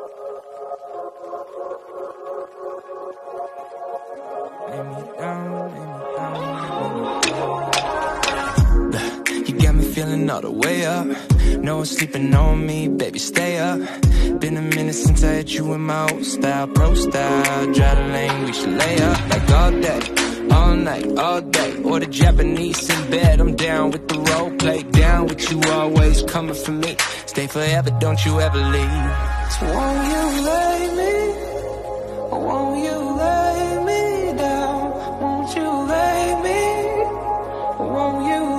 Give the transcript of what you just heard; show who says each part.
Speaker 1: Lay me down, lay me down, lay me down. You got me feeling all the way up. No one's sleeping on me, baby, stay up. Been a minute since I had you in my old style, pro style. Drive the lane, we should lay up like all day, all night, all day. Or the Japanese in bed, I'm down with the role play. Down with you always, coming for me. Stay forever, don't you ever leave. So won't you lay me, or won't you lay me down? Won't you lay me, or won't you